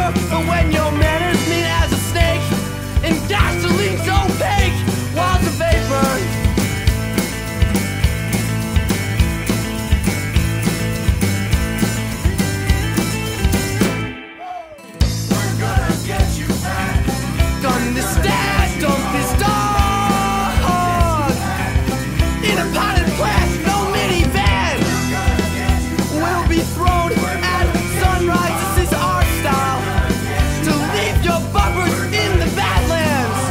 but when your manners mean as a snake, and gasoline's opaque, walls of vapor. We're gonna get you back. Gun this dad, dump this dog in a potted plant, no minivan. We'll be thrown at sunrise. This is our style, to leave your bumpers in the badlands.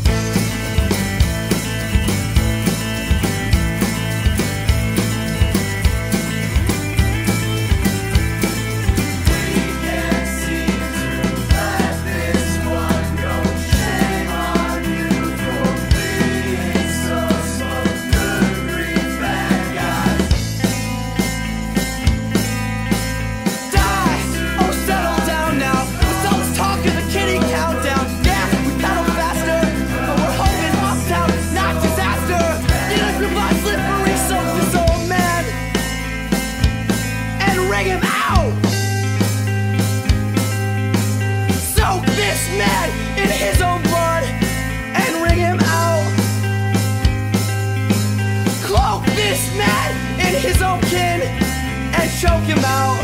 We can't seem to let this one go. Shame on you for being so good, grief, bad guys. Die! Oh, settle down now. Let's all talk of the kitty countdown. Yeah, we pedal faster, but we're hoping uptown, not disaster. Get up your butt, slippery, soak this old man and ring him out. Soak this man in his own blood and ring him out. Cloak this man in his own kin and choke him out.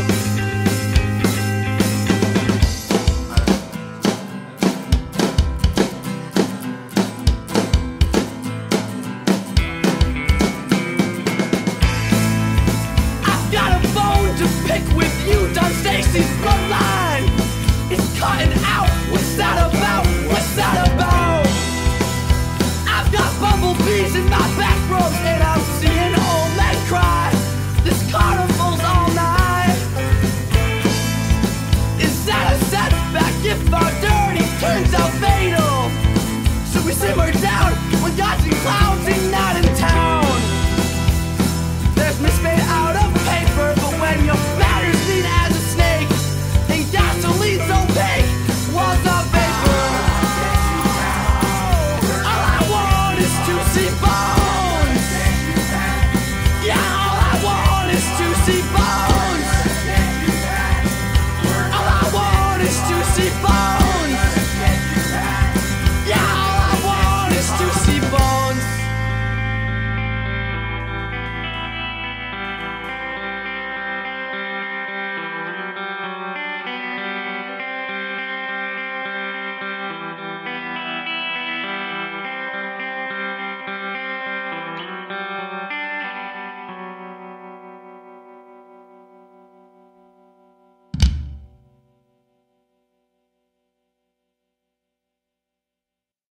I've got a bone to pick with you, Don Stacy's bloodline. It's cutting out. What's that about? What's that about? I've got bumblebees in my back rows, and I'm seeing old men cry. This carnival's all night. Is that a setback if our dirty turns out fatal? Should we simmer down when God's in clouds and not in town? There's mist made out of paper, but when your matters mean as a snake, and gasoline's opaque, walls of vapor. All I want is to see bones. Yeah, all I want is to see bones. All I want is to see bones.